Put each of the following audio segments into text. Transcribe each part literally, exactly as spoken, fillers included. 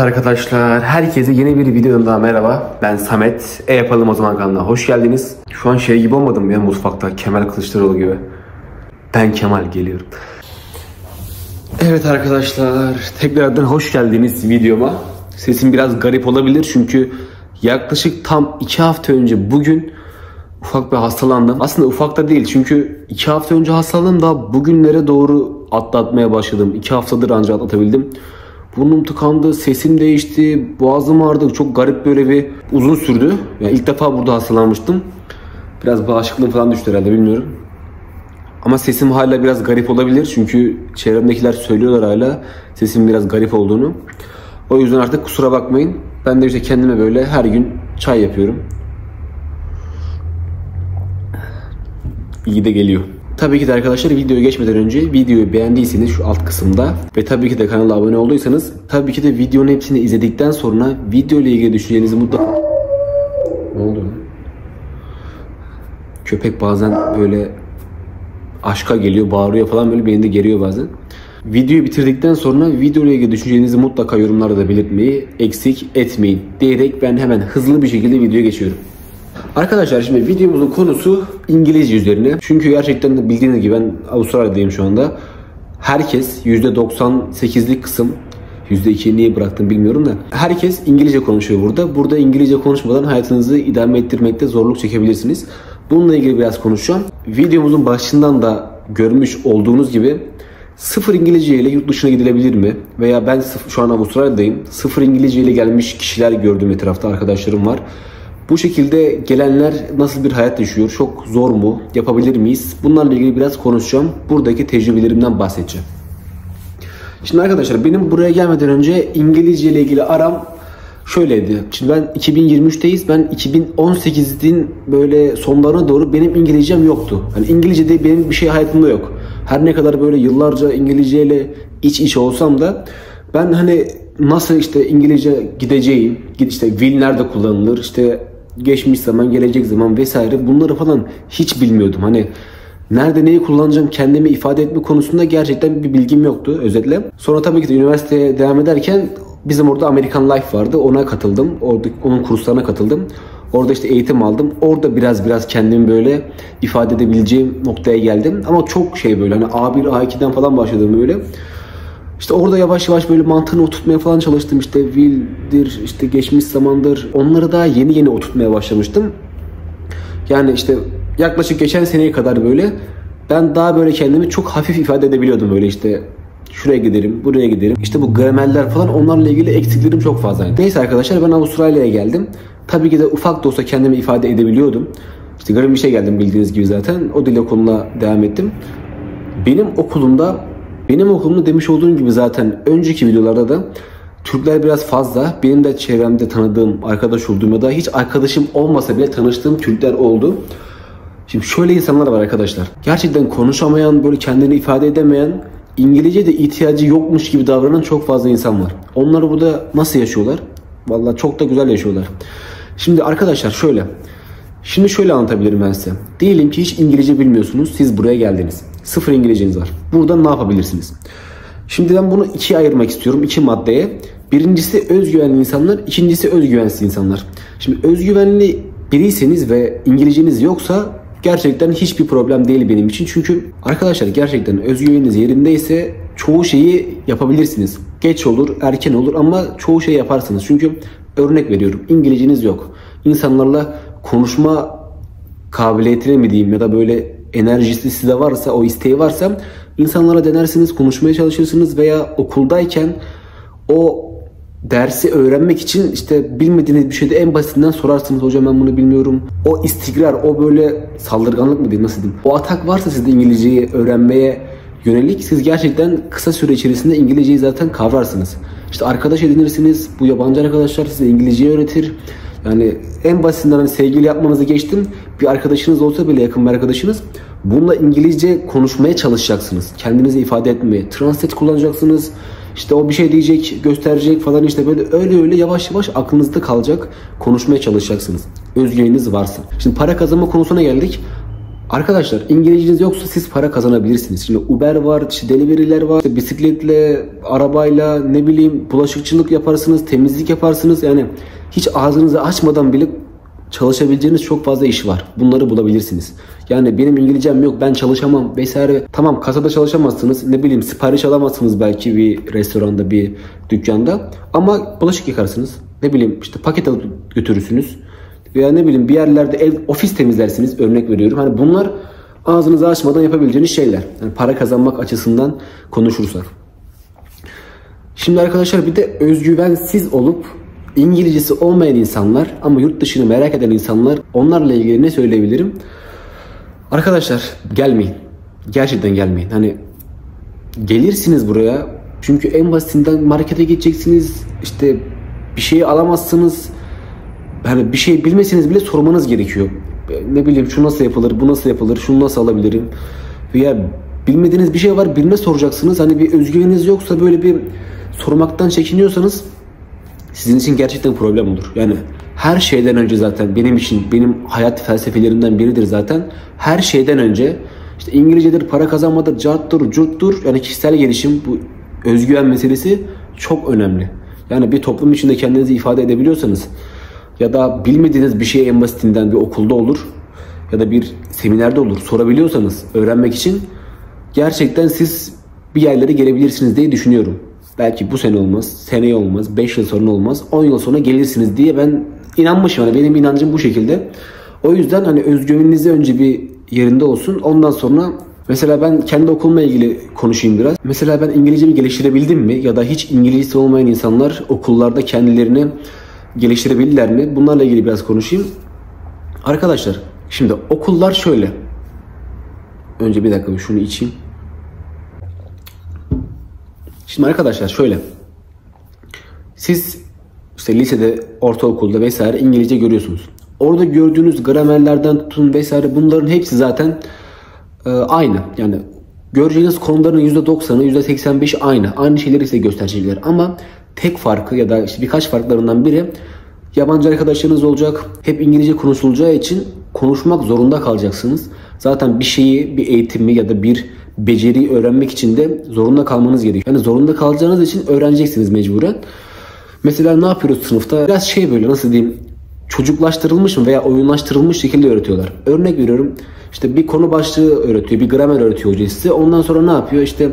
arkadaşlar, herkese yeni bir videodan daha merhaba. Ben Samet. E yapalım o zaman kanalına hoş geldiniz. Şu an şey gibi olmadım mı ya, mutfakta Kemal Kılıçdaroğlu gibi. Ben Kemal geliyorum. Evet arkadaşlar, tekrardan hoş geldiniz videoma. Sesim biraz garip olabilir çünkü yaklaşık tam iki hafta önce bugün ufak bir hastalandım. Aslında ufak da değil çünkü iki hafta önce hastalandım, daha bugünlere doğru atlatmaya başladım. iki haftadır ancak atlatabildim. Burnum tıkandı, sesim değişti, boğazım ağrıdı. Çok garip, böyle bir uzun sürdü. Yani ilk defa burada hastalanmıştım. Biraz bağışıklığım falan düştü herhalde, bilmiyorum. Ama sesim hala biraz garip olabilir çünkü çevremdekiler söylüyorlar hala sesim biraz garip olduğunu. O yüzden artık kusura bakmayın. Ben de işte kendime böyle her gün çay yapıyorum. İyi de geliyor. Tabii ki de arkadaşlar, videoya geçmeden önce videoyu beğendiyseniz şu alt kısımda ve tabii ki de kanala abone olduysanız, tabii ki de videonun hepsini izledikten sonra video ile ilgili düşüncelerinizi mutlaka... Ne oldu? Köpek bazen böyle aşka geliyor, bağırıyor falan, böyle beni de geriyor bazen. Videoyu bitirdikten sonra video ile ilgili düşüncelerinizi mutlaka yorumlarda da belirtmeyi eksik etmeyin diyerek ben hemen hızlı bir şekilde videoya geçiyorum. Arkadaşlar, şimdi videomuzun konusu İngilizce üzerine. Çünkü gerçekten de bildiğiniz gibi ben Avustralya'dayım şu anda. Herkes yüzde doksan sekizlik kısım, yüzde ikiyi niye bıraktım bilmiyorum da, herkes İngilizce konuşuyor burada. Burada İngilizce konuşmadan hayatınızı idame ettirmekte zorluk çekebilirsiniz. Bununla ilgili biraz konuşacağım. Videomuzun başından da görmüş olduğunuz gibi sıfır İngilizce ile yurt dışına gidilebilir mi? Veya ben şu an Avustralya'dayım. Sıfır İngilizce ile gelmiş kişiler gördüğüm etrafta, arkadaşlarım var. Bu şekilde gelenler nasıl bir hayat yaşıyor? Çok zor mu? Yapabilir miyiz? Bunlarla ilgili biraz konuşacağım. Buradaki tecrübelerimden bahsedeceğim. Şimdi arkadaşlar, benim buraya gelmeden önce İngilizce ile ilgili aram şöyleydi. Şimdi ben iki bin yirmi üçteyiz. Ben iki bin on sekizin böyle sonlarına doğru benim İngilizcem yoktu. Hani İngilizce diye benim bir şey hayatımda yok. Her ne kadar böyle yıllarca İngilizce ile iç içe olsam da ben hani nasıl işte İngilizce gideceğim, işte will nerede kullanılır, işte geçmiş zaman, gelecek zaman vesaire, bunları falan hiç bilmiyordum. Hani nerede neyi kullanacağım, kendimi ifade etme konusunda gerçekten bir bilgim yoktu özetle. Sonra tabii ki de üniversiteye devam ederken bizim orada American Life vardı. Ona katıldım. Orada onun kurslarına katıldım. Orada işte eğitim aldım. Orada biraz biraz kendimi böyle ifade edebileceğim noktaya geldim. Ama çok şey böyle hani A bir A iki'den falan başladım böyle. İşte orada yavaş yavaş böyle mantığını oturtmaya falan çalıştım. İşte will'dir, işte geçmiş zamandır. Onları daha yeni yeni oturtmaya başlamıştım. Yani işte yaklaşık geçen seneye kadar böyle ben daha böyle kendimi çok hafif ifade edebiliyordum. Böyle işte şuraya giderim, buraya giderim. İşte bu gramerler falan, onlarla ilgili eksiklerim çok fazlaydı. Neyse arkadaşlar, ben Avustralya'ya geldim. Tabii ki de ufak da olsa kendimi ifade edebiliyordum. İşte Greenwich'e geldim bildiğiniz gibi zaten. O dil okuluna devam ettim. Benim okulumda Benim okulumda demiş olduğum gibi zaten önceki videolarda da Türkler biraz fazla. Benim de çevremde tanıdığım, arkadaş olduğum ya da hiç arkadaşım olmasa bile tanıştığım Türkler oldu. Şimdi şöyle insanlar var arkadaşlar. Gerçekten konuşamayan, böyle kendini ifade edemeyen, İngilizce'de ihtiyacı yokmuş gibi davranan çok fazla insan var. Onlar burada nasıl yaşıyorlar? Vallahi çok da güzel yaşıyorlar. Şimdi arkadaşlar şöyle. Şimdi şöyle anlatabilirim ben size. Diyelim ki hiç İngilizce bilmiyorsunuz. Siz buraya geldiniz. Sıfır İngilizceniz var. Burada ne yapabilirsiniz? Şimdi ben bunu ikiye ayırmak istiyorum. İki maddeye. Birincisi özgüvenli insanlar. İkincisi özgüvensiz insanlar. Şimdi özgüvenli biriyseniz ve İngilizceniz yoksa gerçekten hiçbir problem değil benim için. Çünkü arkadaşlar gerçekten özgüveniniz yerindeyse çoğu şeyi yapabilirsiniz. Geç olur, erken olur ama çoğu şeyi yaparsınız. Çünkü örnek veriyorum, İngilizceniz yok. İnsanlarla konuşma kabiliyetine mi diyeyim ya da böyle enerjisi size varsa, o isteği varsa insanlara denersiniz, konuşmaya çalışırsınız veya okuldayken o dersi öğrenmek için işte bilmediğiniz bir şeyde en basitinden sorarsınız. Hocam ben bunu bilmiyorum. O istikrar, o böyle saldırganlık mı diyeyim, nasıl diyeyim? O atak varsa sizde İngilizceyi öğrenmeye yönelik, siz gerçekten kısa süre içerisinde İngilizceyi zaten kavrarsınız. İşte arkadaş edinirsiniz. Bu yabancı arkadaşlar size İngilizceyi öğretir. Yani en basitinden hani sevgili yapmanızı geçtim. Bir arkadaşınız olsa bile, yakın bir arkadaşınız, bununla İngilizce konuşmaya çalışacaksınız. Kendinizi ifade etmeye. Translate kullanacaksınız. İşte o bir şey diyecek, gösterecek falan, işte böyle öyle öyle yavaş yavaş aklınızda kalacak. Konuşmaya çalışacaksınız. Özgüveniniz varsa. Şimdi para kazanma konusuna geldik. Arkadaşlar İngilizceniz yoksa siz para kazanabilirsiniz. Şimdi Uber var, işte delivery'ler var, işte bisikletle, arabayla, ne bileyim bulaşıkçılık yaparsınız, temizlik yaparsınız. Yani hiç ağzınızı açmadan bile çalışabileceğiniz çok fazla iş var. Bunları bulabilirsiniz. Yani benim İngilizcem yok, ben çalışamam vesaire. Tamam, kasada çalışamazsınız. Ne bileyim sipariş alamazsınız belki bir restoranda, bir dükkanda. Ama bulaşık yıkarsınız. Ne bileyim işte paket alıp götürürsünüz. Veya ne bileyim bir yerlerde ev, ofis temizlersiniz. Örnek veriyorum. Hani bunlar ağzınızı açmadan yapabileceğiniz şeyler. Yani para kazanmak açısından konuşursak. Şimdi arkadaşlar bir de özgüvensiz olup İngilizcesi olmayan insanlar ama yurt dışını merak eden insanlar, onlarla ilgili ne söyleyebilirim? Arkadaşlar gelmeyin. Gerçekten gelmeyin. Hani gelirsiniz buraya. Çünkü en basitinden markete gideceksiniz. İşte bir şeyi alamazsınız. Yani bir şey bilmeseniz bile sormanız gerekiyor. Ne bileyim şu nasıl yapılır, bu nasıl yapılır, şunu nasıl alabilirim? Veya bilmediğiniz bir şey var, birine soracaksınız. Hani bir özgüveniniz yoksa, böyle bir sormaktan çekiniyorsanız sizin için gerçekten problem olur. Yani her şeyden önce zaten benim için, benim hayat felsefelerimden biridir zaten. Her şeyden önce işte İngilizcedir, para kazanmadır, carttır, curttur. Yani kişisel gelişim, bu özgüven meselesi çok önemli. Yani bir toplum içinde kendinizi ifade edebiliyorsanız ya da bilmediğiniz bir şey en basitinden bir okulda olur ya da bir seminerde olur, sorabiliyorsanız öğrenmek için gerçekten siz bir yerlere gelebilirsiniz diye düşünüyorum. Belki bu sene olmaz, seneye olmaz, beş yıl sonra olmaz, on yıl sonra gelirsiniz diye ben inanmışım. Yani benim inancım bu şekilde. O yüzden hani özgüveninizi önce bir yerinde olsun. Ondan sonra mesela ben kendi okulumla ilgili konuşayım biraz. Mesela ben İngilizcemi geliştirebildim mi? Ya da hiç İngilizcesi olmayan insanlar okullarda kendilerini geliştirebilirler mi? Bunlarla ilgili biraz konuşayım. Arkadaşlar şimdi okullar şöyle. Önce bir dakika şunu içeyim. Şimdi arkadaşlar şöyle. Siz işte lisede, ortaokulda vesaire İngilizce görüyorsunuz. Orada gördüğünüz gramerlerden tutun vesaire bunların hepsi zaten e, aynı. Yani göreceğiniz konuların yüzde doksanı, yüzde seksen beşi aynı. Aynı şeyleri size gösterecekler. Ama tek farkı ya da işte birkaç farklarından biri yabancı arkadaşlarınız olacak. Hep İngilizce konuşulacağı için konuşmak zorunda kalacaksınız. Zaten bir şeyi, bir eğitimi ya da bir beceriyi öğrenmek için de zorunda kalmanız gerekiyor. Yani zorunda kalacağınız için öğreneceksiniz mecburen. Mesela ne yapıyoruz sınıfta? Biraz şey böyle nasıl diyeyim, çocuklaştırılmış mı veya oyunlaştırılmış şekilde öğretiyorlar. Örnek veriyorum, işte bir konu başlığı öğretiyor, bir gramer öğretiyor hoca size. Ondan sonra ne yapıyor? İşte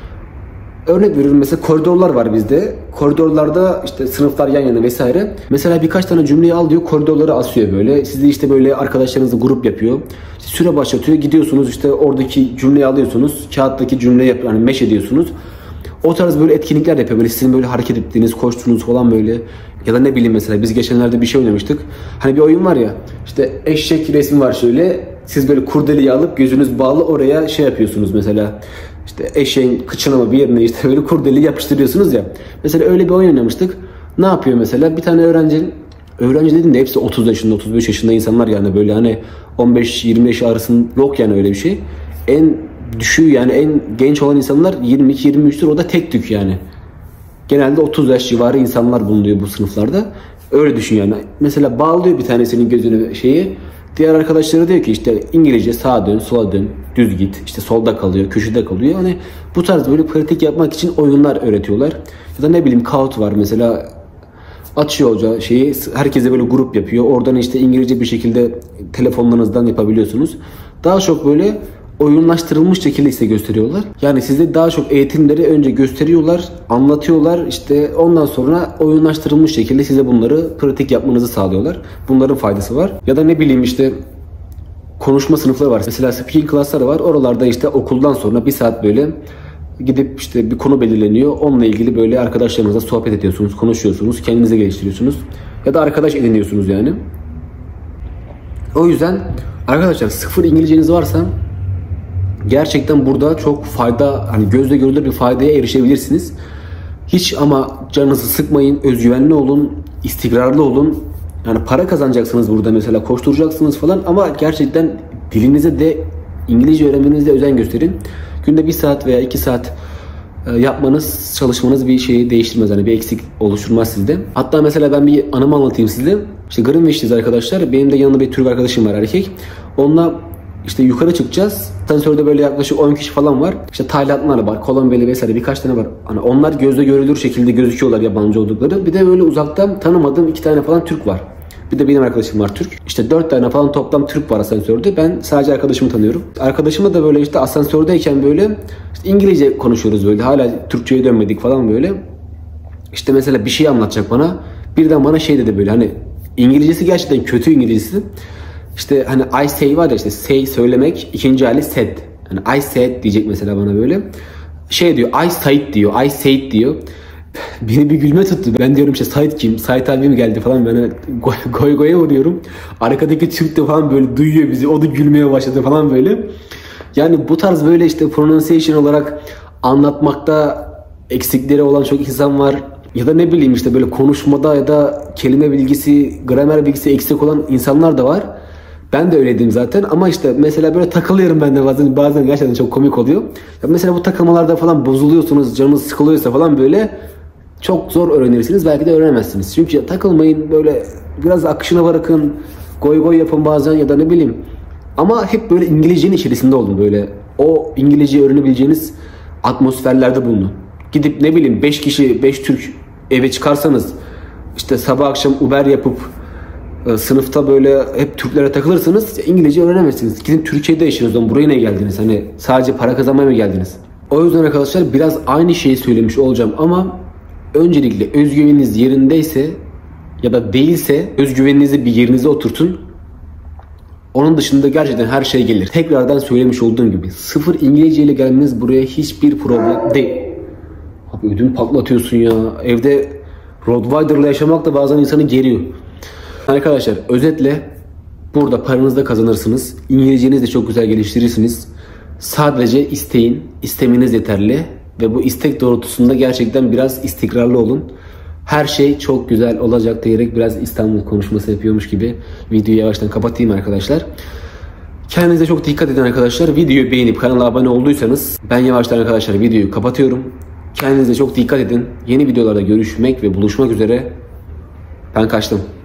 örnek veriyorum, mesela koridorlar var bizde. Koridorlarda işte sınıflar yan yana vesaire. Mesela birkaç tane cümleyi al diyor, koridorlara asıyor böyle. Siz de işte böyle arkadaşlarınızla grup yapıyor. İşte süre başlatıyor, gidiyorsunuz işte oradaki cümleyi alıyorsunuz. Kağıttaki cümleyi yap, yani meş ediyorsunuz. O tarz böyle etkinlikler yapıyor. Böyle sizin böyle hareket ettiğiniz, koştuğunuz falan böyle. Ya da ne bileyim mesela biz geçenlerde bir şey oynamıştık. Hani bir oyun var ya, işte eşek resmi var şöyle. Siz böyle kurdeleyi alıp gözünüz bağlı oraya şey yapıyorsunuz mesela. İşte eşeğin kıçına mı bir yerine işte böyle kurdeleyi yapıştırıyorsunuz ya. Mesela öyle bir oyun oynamıştık. Ne yapıyor mesela? Bir tane öğrencinin, öğrenci dediğimde hepsi otuz yaşında, otuz beş yaşında insanlar yani böyle hani on beş yirmi yaş arasında yok yani öyle bir şey. En düşüğü yani en genç olan insanlar yirmi iki yirmi üçtür, o da tek tük yani. Genelde otuz yaş civarı insanlar bulunuyor bu sınıflarda. Öyle düşün yani. Mesela bağlıyor bir tanesinin gözüne şeyi. Diğer arkadaşları diyor ki işte İngilizce sağa dön, sola dön, düz git. İşte solda kalıyor, köşede kalıyor. Hani bu tarz böyle pratik yapmak için oyunlar öğretiyorlar. Ya da ne bileyim Kahoot var mesela. Açıyor hoca şeyi, herkese böyle grup yapıyor. Oradan işte İngilizce bir şekilde telefonlarınızdan yapabiliyorsunuz. Daha çok böyle oyunlaştırılmış şekilde size gösteriyorlar. Yani size daha çok eğitimleri önce gösteriyorlar, anlatıyorlar. İşte ondan sonra oyunlaştırılmış şekilde size bunları pratik yapmanızı sağlıyorlar. Bunların faydası var. Ya da ne bileyim işte konuşma sınıfları var. Mesela speaking class'lar var. Oralarda işte okuldan sonra bir saat böyle gidip işte bir konu belirleniyor. Onunla ilgili böyle arkadaşlarınızla sohbet ediyorsunuz, konuşuyorsunuz, kendinizi geliştiriyorsunuz. Ya da arkadaş ediniyorsunuz yani. O yüzden arkadaşlar sıfır İngilizceniz varsa gerçekten burada çok fayda, hani gözle görülür bir faydaya erişebilirsiniz. Hiç ama canınızı sıkmayın, özgüvenli olun, istikrarlı olun. Yani para kazanacaksınız burada mesela, koşturacaksınız falan ama gerçekten dilinize de İngilizce öğrenmenize özen gösterin. Günde bir saat veya iki saat yapmanız, çalışmanız bir şeyi değiştirmez. Yani bir eksik oluşturmaz sizde. Hatta mesela ben bir anımı anlatayım size. İşte Greenwich'teyiz arkadaşlar. Benim de yanında bir Türk arkadaşım var, erkek. Onunla İşte yukarı çıkacağız. Asansörde böyle yaklaşık on kişi falan var. İşte Taylandlılar var, Kolombiyalı vesaire birkaç tane var. Hani onlar gözle görülür şekilde gözüküyorlar yabancı oldukları. Bir de böyle uzaktan tanımadığım iki tane falan Türk var. Bir de benim arkadaşım var Türk. İşte dört tane falan toplam Türk var asansörde. Ben sadece arkadaşımı tanıyorum. Arkadaşıma da böyle işte asansördeyken böyle işte İngilizce konuşuyoruz böyle. Hala Türkçe'ye dönmedik falan böyle. İşte mesela bir şey anlatacak bana. Birden bana şey dedi böyle, hani İngilizcesi gerçekten kötü İngilizcesi. İşte hani I say var ya, işte say söylemek, ikinci hali said. Hani I said diyecek mesela bana böyle. Şey diyor, I said diyor, I said diyor. Beni bir gülme tuttu. Ben diyorum işte Said kim? Said abi mi geldi falan, ben goy goy goya vuruyorum. Arkadaki Türk de falan böyle duyuyor bizi. O da gülmeye başladı falan böyle. Yani bu tarz böyle işte pronunciation olarak anlatmakta eksikleri olan çok insan var. Ya da ne bileyim işte böyle konuşmada ya da kelime bilgisi, gramer bilgisi eksik olan insanlar da var. Ben de öyleydim zaten ama işte mesela böyle takılıyorum ben de bazen. Bazen gerçekten çok komik oluyor. Ya mesela bu takılmalarda falan bozuluyorsunuz, canınız sıkılıyorsa falan böyle çok zor öğrenirsiniz. Belki de öğrenemezsiniz. Çünkü takılmayın, böyle biraz akışına bırakın. Goy goy yapın bazen ya da ne bileyim. Ama hep böyle İngilizcenin içerisinde olun böyle. O İngilizceyi öğrenebileceğiniz atmosferlerde bulunun. Gidip ne bileyim beş kişi, beş Türk eve çıkarsanız, işte sabah akşam Uber yapıp e, sınıfta böyle hep Türklere takılırsanız İngilizce öğrenemezsiniz. Gidin Türkiye'de yaşıyorsunuz. Buraya ne geldiniz? Hani sadece para kazanmaya mı geldiniz? O yüzden arkadaşlar biraz aynı şeyi söylemiş olacağım ama öncelikle özgüveniniz yerindeyse ya da değilse özgüveninizi bir yerinize oturtun. Onun dışında gerçekten her şey gelir. Tekrardan söylemiş olduğum gibi sıfır İngilizce ile gelmeniz buraya hiçbir problem değil. Abi ödümü patlatıyorsun ya. Evde Rottweiler'la yaşamak da bazen insanı geriyor. Arkadaşlar özetle burada paranızı da kazanırsınız. İngilizcenizi de çok güzel geliştirirsiniz. Sadece isteyin. İstemeniz yeterli. Ve bu istek doğrultusunda gerçekten biraz istikrarlı olun. Her şey çok güzel olacak diyerek biraz İstanbul konuşması yapıyormuş gibi videoyu yavaştan kapatayım arkadaşlar. Kendinize çok dikkat edin arkadaşlar. Videoyu beğenip kanala abone olduysanız ben yavaştan arkadaşlar videoyu kapatıyorum. Kendinize çok dikkat edin. Yeni videolarda görüşmek ve buluşmak üzere. Ben kaçtım.